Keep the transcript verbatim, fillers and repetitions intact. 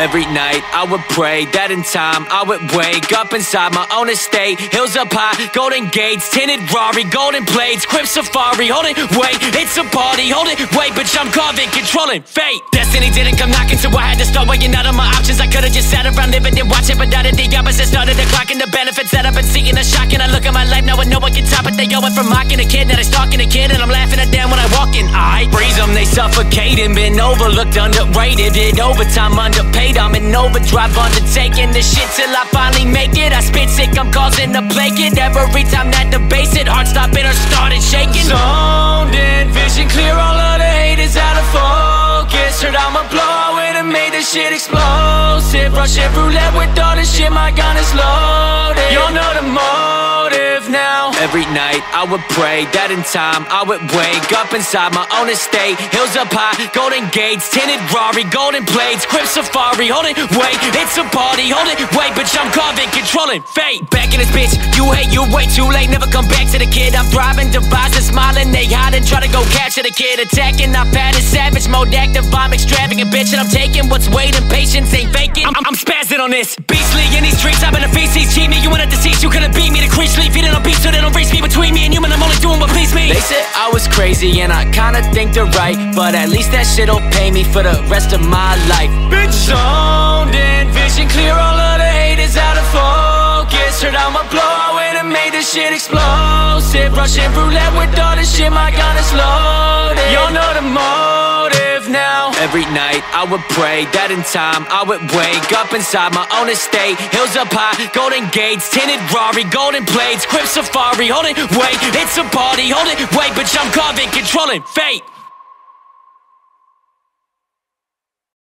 Every night I would pray that in time I would wake up inside my own estate. Hills up high, golden gates, tinted Rari, golden blades, Crip Safari. Hold it, wait, it's a party. Hold it, wait, bitch, I'm carving, controlling fate. Destiny didn't come knocking, so I had to start weighing out of my options. I could've just sat around living and watching, but I did the opposite. Started to clocking the benefits that I've been seeking. A shocking, I look at my life now and no one can top it. They going from mocking a kid, now they stalking a kid, and I'm laughing at them when I walk in. I breeze them, they suffocating, been overlooked, underrated, did overtime, underpaid. I'm in overdrive, undertaking this shit till I finally make it. I spit sick, I'm causing a plague it. Every time that the bass hit, heart stopping or started shaking. Zoned in, vision clear, all of the haters out of focus. Heard I'm a blow it and made this shit explosive. Russian roulette with all this shit, my gun is loaded. Y'all know the motive now. Every night I would pray that in time I would wake up inside my own estate. Hills up high, golden gates, tinted Rari, golden blades, Crip Safari. Hold it, wait, it's a party. Hold it, wait, bitch, I'm carving, controlling fate. Back in this bitch, you hate, you way too late. Never come back to the kid. I'm thriving, devising, smiling. They hiding, try to go capture the kid. Attacking, I've had it savage mode active. I'm extravagant, bitch, and I'm taking what's waiting. Patience ain't vacant. I'm, I'm spazzing on this. Beastly in these streets, I'm in the feces. Cheat me, you in a deceased. You couldn't beat me. The crease sleep, feeding on beats so they don't reach me. Between me and you, man, I'm only doing what please me. They said I was crazy, and I kinda think they're right, but at least that shit'll pay me for the rest of my life. Bitch, zoned in, vision clear, all of the haters out of focus. Heard I'm a blow it and made this shit explosive. Russian roulette with all this shit, my gun is loaded. Y'all know the motive now. Every night I would pray that in time I would wake up inside my own estate. Hills up high, golden gates, tinted Rari, golden blades, Crip Safari. Hold it, wait, it's a party. Hold it, wait, bitch, I'm carving, controlling fate.